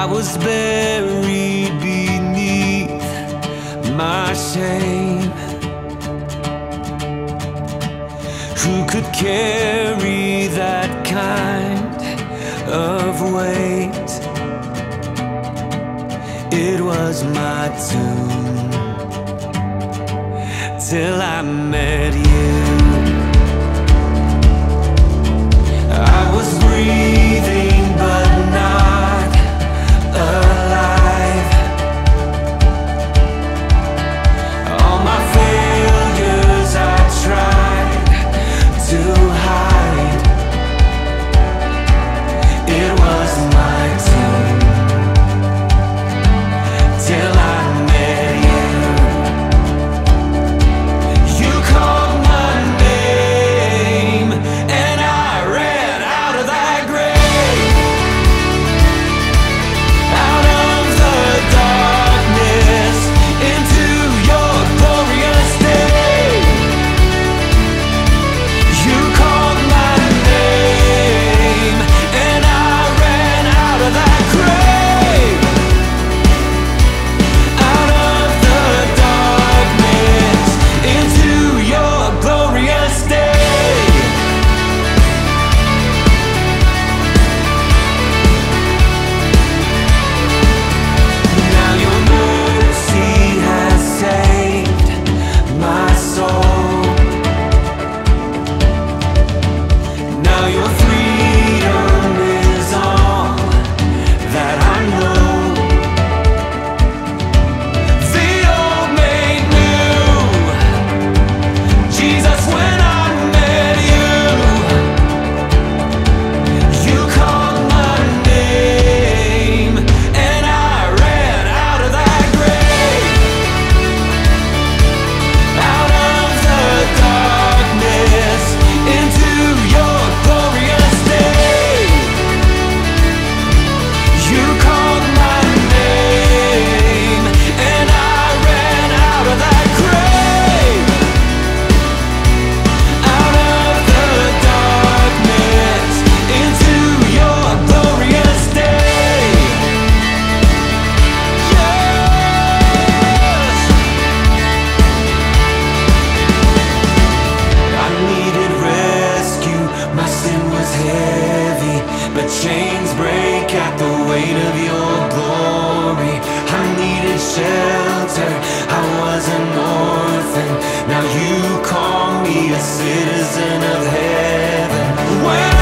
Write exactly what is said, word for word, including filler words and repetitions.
was buried beneath my shame. Who could carry that kind of weight? It was my doom till I met you. I was breathing but not alive. All my failures I tried to hide. It was my doom till I met you. You called my name and I ran out of that grave, out of the darkness into your glorious day. You called my name and I ran out of that grave, out of the darkness into your glorious day. Now your mercy has saved my soul. Now your freedom is all that I know. The old made new, Jesus, when I met you. You called my name and I ran out of that grave, out of the darkness into your glorious day. You called my name and I ran out of that grave, out of the darkness into your glorious day. Yes, I needed rescue, my sin was heavy, but chains break at the weight of your glory. I needed shelter, I was an orphan, now you call me a citizen of heaven. When